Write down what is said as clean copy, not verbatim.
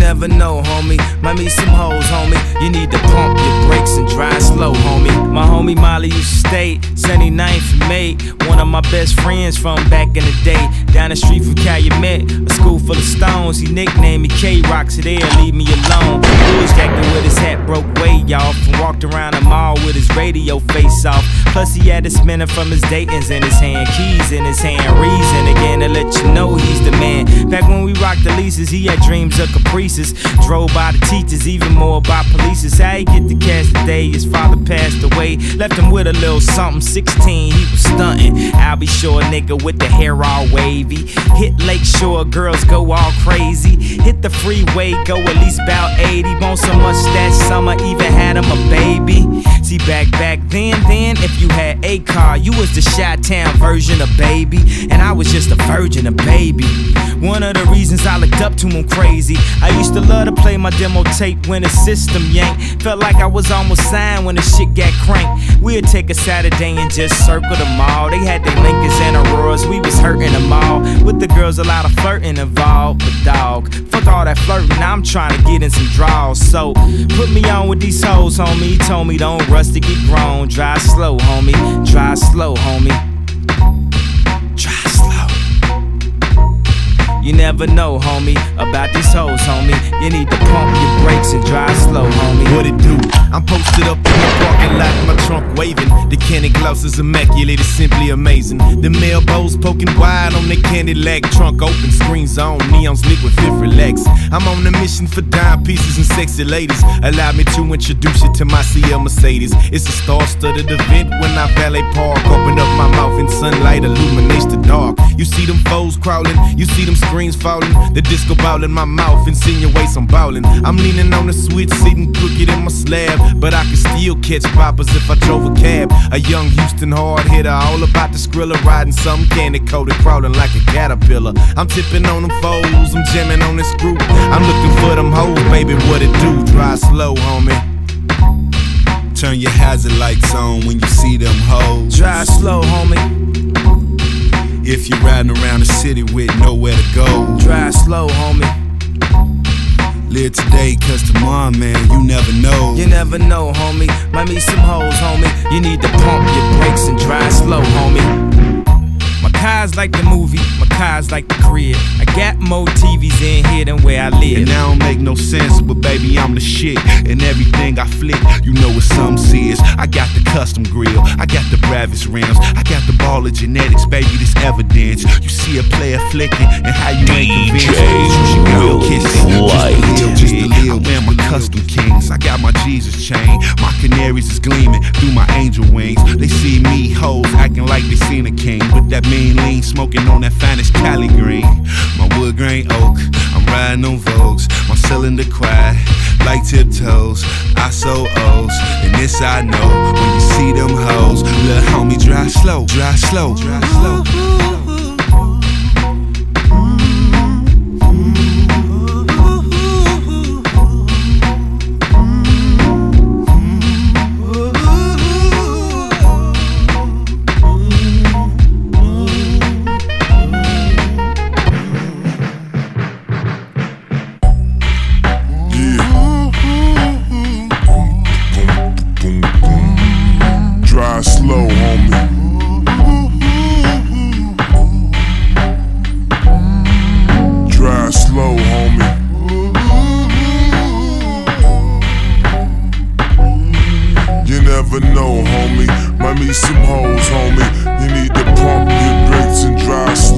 never know, homie. Might meet some hoes, homie. You need to pump your brakes and drive slow, homie. My homie Molly used to stay 79th and May. One of my best friends from back in the day. Down the street from Calumet, a school full of stones. He nicknamed me K-Rock, so there, leave me alone. Bush jacking with his hat broke way off, and walked around the mall with his radio face off. Plus he had a spinner from his Dayton's in his hand, keys in his hand. Reason again to let you know he's the man. Back when we rocked the leases, he had dreams of caprices. Drove by the teachers, even more by police. How he get the cash today? His father passed away, left him with a little something. 16, he was stunting. I'll be sure, nigga, with the hair all wavy. Hit Lakeshore, girls go all crazy. Hit the freeway, go at least about 80. Bone so much that summer, even had him a baby. See, back then, if you had a car, you was the Chi-Town version of Baby, and I was just a virgin of Baby. One of the reasons I looked up to him crazy, I used to love to play my demo tape when the system yanked. Felt like I was almost signed when the shit got cranked. We'd take a Saturday and just circle the mall. They had their Lincolns and Auroras, we was hurting them all. With the girls, a lot of flirting involved. But dog, fuck all that flirting, now I'm trying to get in some draws. So, put me on with these hoes, homie. He told me don't rush to get grown. Drive slow, homie. Drive slow, homie. Drive slow. You never know, homie, about these hoes, homie. You need to pump your brakes and drive slow, homie. What it do? I'm posted up in the parking lot, my trunk waving. The candy gloss is immaculate, it's simply amazing. The male bows poking wide on the candy lag. Trunk open, screens on, neons lit with fifth relax. I'm on a mission for dime pieces and sexy ladies. Allow me to introduce you to my CL Mercedes. It's a star-studded event when I valet park. Open up my mouth and sunlight illuminates the dark. You see them foes crawling, you see them screens falling. The disco ball in my mouth insinuates I'm ballin'. I'm leaning on the switch, sitting crooked in my slab, but I can still catch poppers if I drove a cab. A young Houston hard hitter, all about the Skrilla, riding some candy coated, crawling like a caterpillar. I'm tipping on them foes, I'm jamming on this group. I'm looking for them hoes, baby, what it do? Drive slow, homie. Turn your hazard lights on when you see them hoes. Drive slow, homie. If you're riding around the city with nowhere to go, drive slow, homie. Live today, cause tomorrow, man, you never know. You never know, homie. Might meet some hoes, homie. You need to pump your brakes and drive slow, homie. My car's like the movie, my car's like the crib. I got more TVs in here than where I live. And that don't make no sense, but baby, I'm the shit. And everything I flick, you know what some says. I got the custom grill, I got the bravest rims, I got the ball of genetics, baby, this evidence. You see a player flicking, and how you ain't convinced. You should go kissing, just to live. I wear my custom kings, I got my Jesus chain. My canaries is gleaming through my angel wings. They see me, hoes, acting like they seen a king. With that mean lean, smoking on that finest Cali green. My wood grain oak, I'm riding on Vogues. My cylinder quiet, like tiptoes. I so O's, and this I know. When you see them hoes, little homie, drive slow, drive slow, drive slow. Drive slow, homie. Drive slow, homie. You never know, homie. Might meet some hoes, homie. You need to pump your brakes and drive slow.